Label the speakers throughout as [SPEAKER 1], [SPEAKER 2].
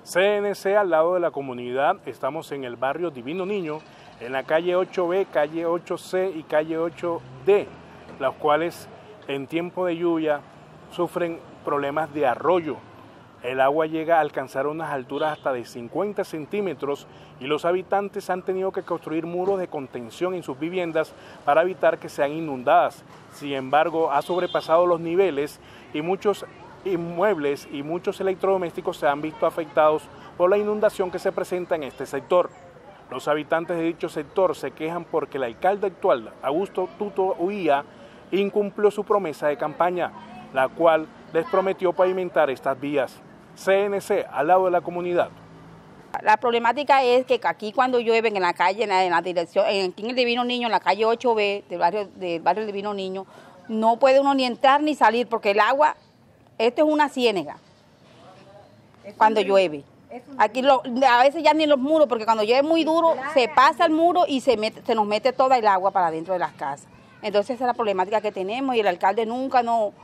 [SPEAKER 1] CNC al lado de la comunidad, estamos en el barrio Divino Niño, en la calle 8B, calle 8C y calle 8D, las cuales en tiempo de lluvia sufren problemas de arroyo. El agua llega a alcanzar unas alturas hasta de 50 centímetros y los habitantes han tenido que construir muros de contención en sus viviendas para evitar que sean inundadas. Sin embargo, ha sobrepasado los niveles y muchos inmuebles y muchos electrodomésticos se han visto afectados por la inundación que se presenta en este sector. Los habitantes de dicho sector se quejan porque el alcalde actual, Augusto Tuto Uía, incumplió su promesa de campaña, la cual les prometió pavimentar estas vías. CNC al lado de la comunidad.
[SPEAKER 2] La problemática es que aquí cuando llueve en la calle, en la dirección, aquí en el Divino Niño, en la calle 8B del barrio Divino Niño, no puede uno ni entrar ni salir porque el agua, esto es una ciénaga cuando llueve. Aquí a veces ya ni los muros, porque cuando llueve muy duro se pasa el muro y se nos mete toda el agua para dentro de las casas. Entonces esa es la problemática que tenemos y el alcalde nunca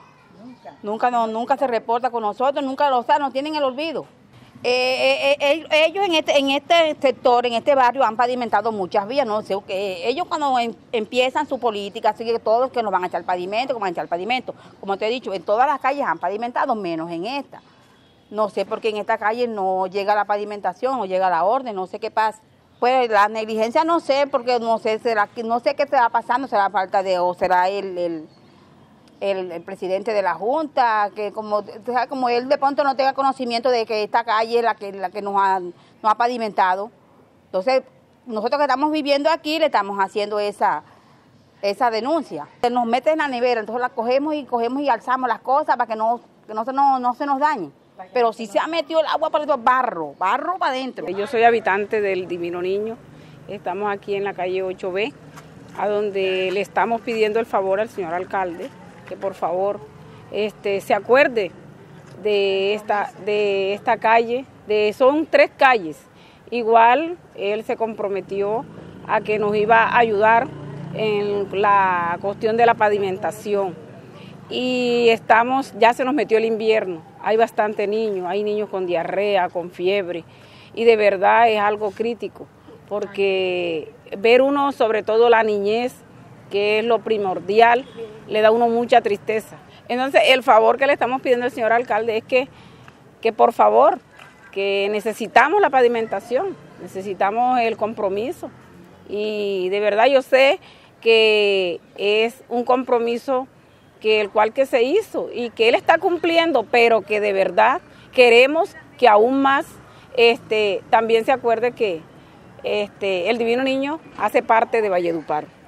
[SPEAKER 2] se reporta con nosotros, nunca lo sabe, nos tienen el olvido. Ellos en este sector, en este barrio, han pavimentado muchas vías, no sé, ellos cuando empiezan su política, así que todos que nos van a echar pavimento, como te he dicho, en todas las calles han pavimentado, menos en esta. No sé por qué en esta calle no llega la pavimentación, no llega la orden, no sé qué pasa. Pues la negligencia no sé, porque no sé qué está pasando, será falta de, o será el presidente de la Junta, que como él de pronto no tenga conocimiento de que esta calle es la que nos ha pavimentado. Entonces, nosotros que estamos viviendo aquí le estamos haciendo esa denuncia. Se nos mete en la nevera, entonces la cogemos y alzamos las cosas para que no se nos dañe. Pero si se ha metido el agua para adentro, barro para adentro.
[SPEAKER 3] Yo soy habitante del Divino Niño, estamos aquí en la calle 8B, a donde le estamos pidiendo el favor al señor alcalde, que por favor se acuerde de esta calle, son 3 calles. Igual él se comprometió a que nos iba a ayudar en la cuestión de la pavimentación. Y ya se nos metió el invierno, hay bastante niños, hay niños con diarrea, con fiebre, y de verdad es algo crítico, porque ver uno, sobre todo la niñez, que es lo primordial, le da a uno mucha tristeza. Entonces, el favor que le estamos pidiendo al señor alcalde es que por favor, que necesitamos la pavimentación, necesitamos el compromiso. Y de verdad yo sé que es un compromiso el cual se hizo y que él está cumpliendo, pero que de verdad queremos que aún más también se acuerde que el Divino Niño hace parte de Valledupar.